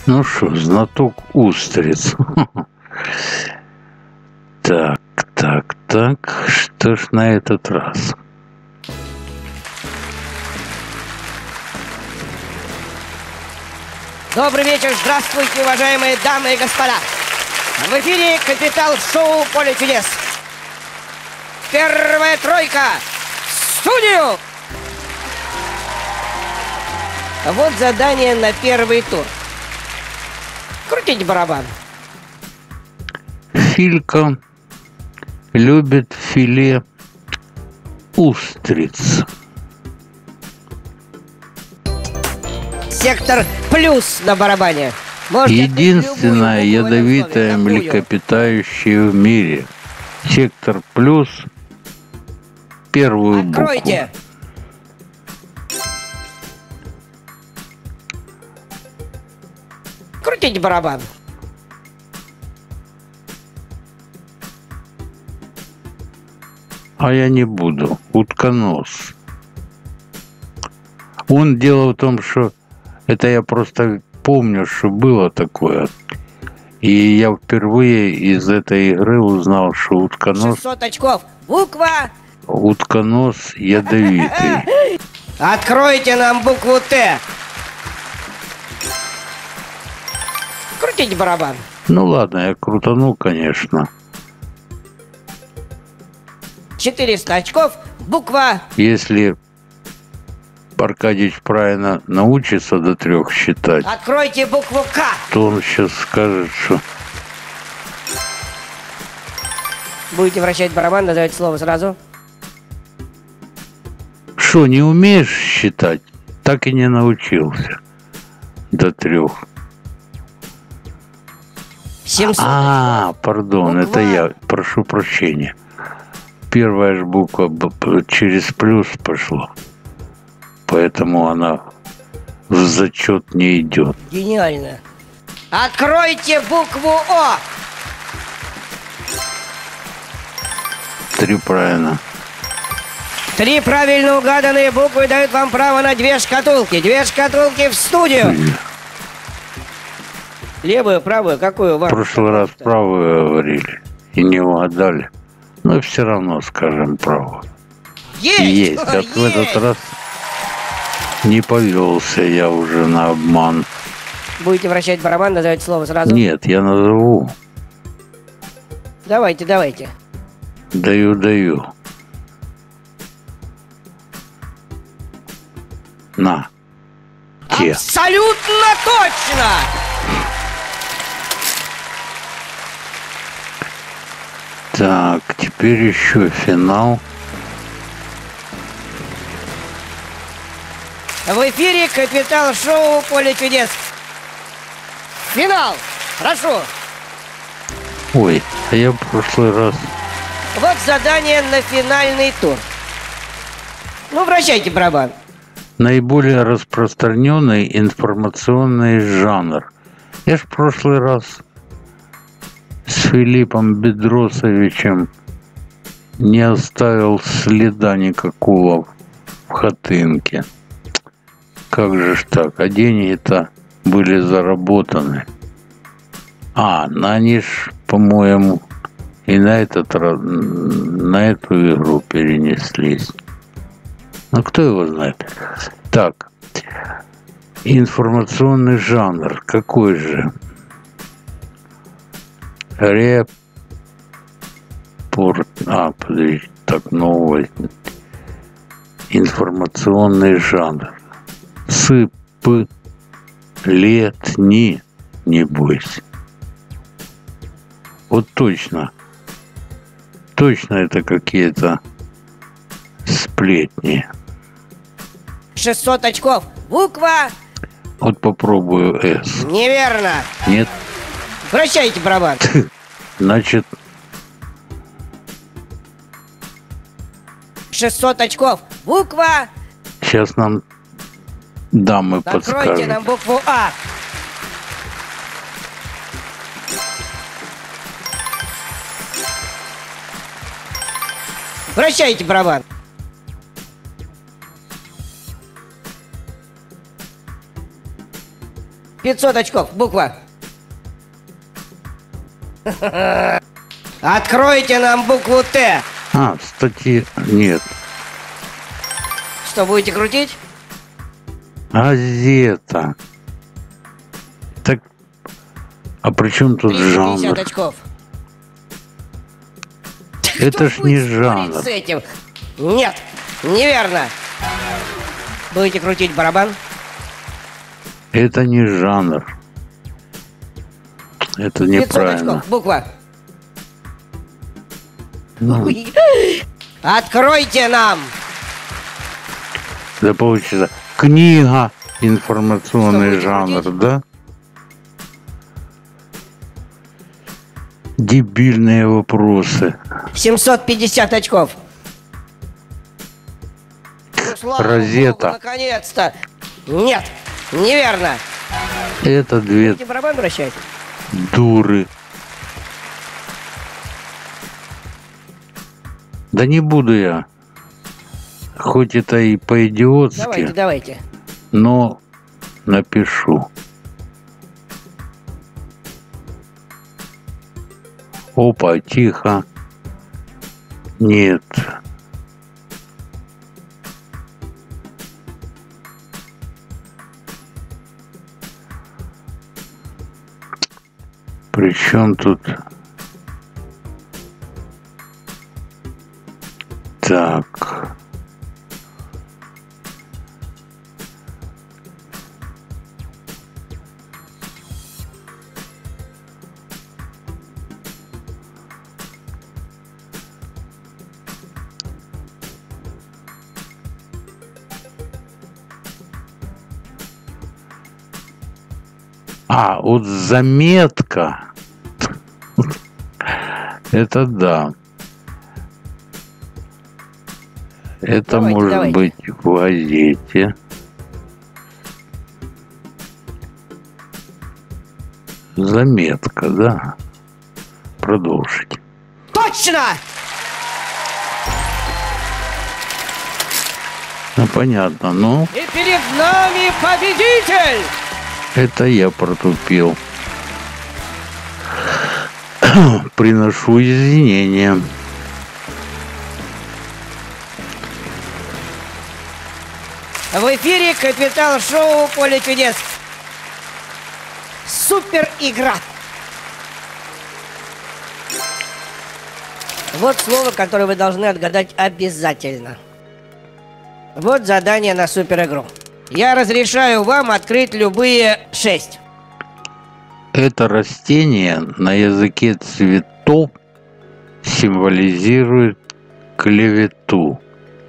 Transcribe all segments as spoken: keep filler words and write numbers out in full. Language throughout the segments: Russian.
Ну что, знаток устриц. Так, так, так, что ж на этот раз? Добрый вечер, здравствуйте, уважаемые дамы и господа. В эфире Капитал Шоу «Поле чудес». Первая тройка в студию! Вот задание на первый тур. Крутите барабан. Филька любит филе устриц. Сектор плюс на барабане. Можете единственное ядовитое млекопитающее в мире. Сектор плюс. Первую букву. Откройте. Крутите барабан. А я не буду. Утконос. Он дело в том, что это я просто помню, что было такое. И я впервые из этой игры узнал, что утконос... шестьсот очков. Буква... Утконос ядовитый. Откройте нам букву Т. Крутите барабан. Ну ладно, я крутану, конечно. четыреста очков. Буква... Если Аркадьевич правильно научится до трех считать, Откройте букву К. то он сейчас скажет, что... Будете вращать барабан, назовите слово сразу. Что, не умеешь считать? Так и не научился до трех. семьсот. А, пардон, Буква. это я, прошу прощения. Первая же буква б- через плюс пошла. Поэтому она в зачет не идет. Гениально. Откройте букву О. Три правильно. Три правильно угаданные буквы дают вам право на две шкатулки. Две шкатулки в студию. Левую, правую, какую В вам? прошлый раз правую говорили и не угадали. Но все равно скажем правую. Есть! Есть. А в этот раз не повелся я уже на обман. Будете вращать барабан, назовите слово сразу. Нет, я назову. Давайте, давайте. Даю, даю. На. Те. Абсолютно точно! Так, теперь еще финал. В эфире Капитал Шоу «Поле чудес». Финал! Прошу! Ой, а я в прошлый раз... Вот задание на финальный тур. Ну, вращайте барабан. Наиболее распространенный информационный жанр. Я ж в прошлый раз с Филиппом Бедросовичем не оставил следа никакого в Хатынке. Как же ж так? А деньги-то были заработаны. А, на они ж, по-моему, и на этот раз, на эту игру перенеслись. Ну, кто его знает? Так, информационный жанр. Какой же? Репорт... А, подожди, так, новый. Информационный жанр. Сыплетни, не бойся. Вот точно. Точно это какие-то сплетни. шестьсот очков. Буква... Вот попробую «С». Неверно. Нет? Вращайте барабан. Значит, шестьсот очков. Буква... сейчас нам дамы Откройте подскажут. нам букву А. Вращайте барабан. пятьсот очков. Буква. Откройте нам букву Т. А, статьи нет. Что, будете крутить? Газета. Так, а при чем тут триста пятьдесят жанр? очков. Это Кто ж не будет спорить жанр. с этим? Нет, неверно. Будете крутить барабан? Это не жанр. Это пятьсот неправильно. очков. Буква. Ну, Ой. Откройте нам. да получится. Книга. Информационный Что, жанр, будете крутить? да? Дебильные вопросы. семьсот пятьдесят очков. Ну, слава Розета. Богу, наконец-то. Нет, неверно. Это две Будете барабан вращать? дуры. Да не буду я. Хоть это и Давайте, по-идиотски, давайте. но напишу. Опа, тихо. Нет. При чем тут? Так. А, вот заметка. Это да. Это Давайте, может давайте. быть в газете. Заметка, да. Продолжить. Точно! Ну, понятно, ну, И перед нами победитель! это я протупил. Приношу извинения. В эфире Капитал-шоу «Поле чудес». Супер игра. Вот слово, которое вы должны отгадать обязательно. Вот задание на супер игру. Я разрешаю вам открыть любые шесть. Это растение на языке цветов символизирует клевету.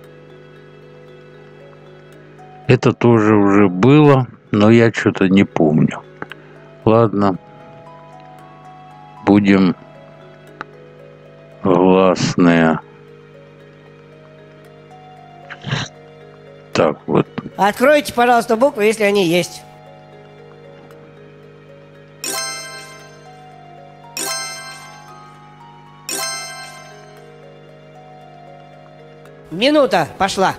Это тоже уже было, но я что-то не помню. Ладно, будем гласные. Так вот. Откройте, пожалуйста, буквы, если они есть. Минута пошла.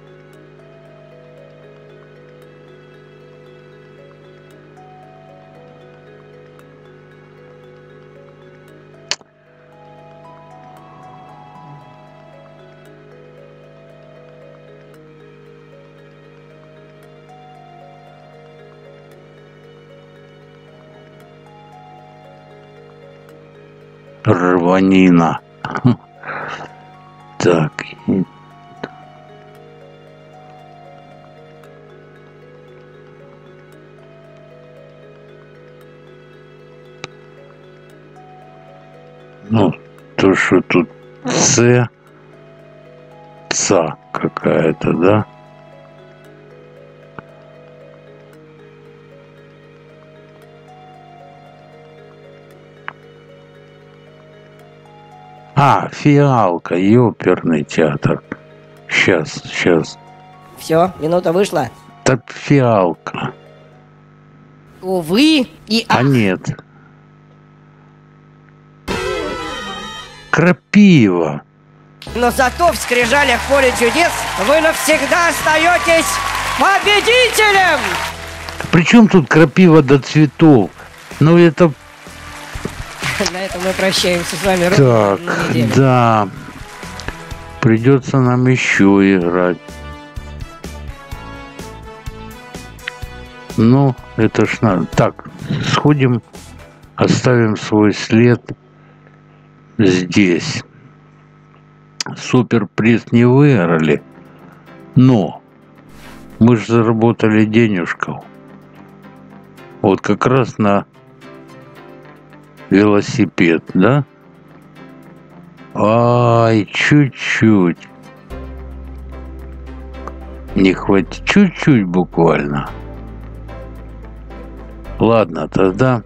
Рванина. Так. и- Ну, то, что тут С, ца какая-то, да? А, фиалка, ёперный театр. Сейчас, сейчас. Все, минута вышла. Так фиалка. Увы и А ах. нет. Крапива. Но зато в скрижалях «Поле чудес» вы навсегда остаетесь победителем! Причем тут крапива до цветов? Ну это... На этом мы прощаемся с вами. Так, да. Придется нам еще играть. Ну, это ж надо. Так, сходим, оставим свой след здесь. Суперприз не выиграли, но мы же заработали денежку. Вот как раз на велосипед, да? Ай, чуть-чуть. Не хватит, чуть-чуть буквально. Ладно, тогда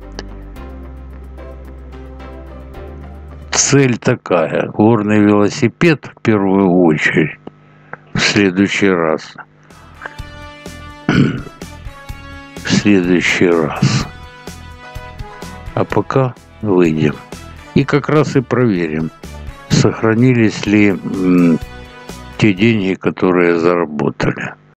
цель такая. Горный велосипед в первую очередь. В следующий раз. В следующий раз. А пока выйдем. И как раз и проверим, сохранились ли м, те деньги, которые заработали.